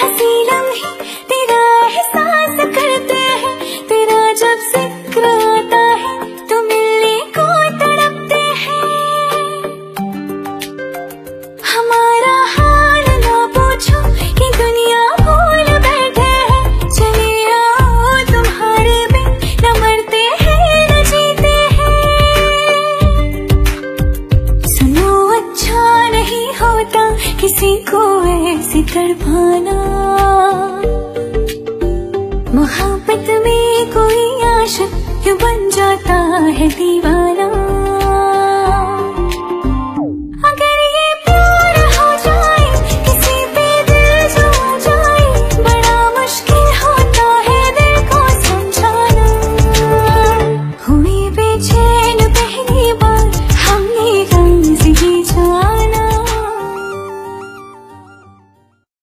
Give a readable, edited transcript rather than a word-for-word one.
हंसी लम्हे तेरा एहसास करते हैं, तेरा जब जिक्र आता है तो मिलने को तड़पते हैं। हमारा हाल ना पूछो कि दुनिया भूल बैठे हैं, चले आओ तुम्हारे बिन न मरते हैं न जीते हैं। सुनो अच्छा नहीं होता किसी को ऐसी तड़पाना, मोहब्बत में कोई आशिक क्यों बन जाता है दीवाना।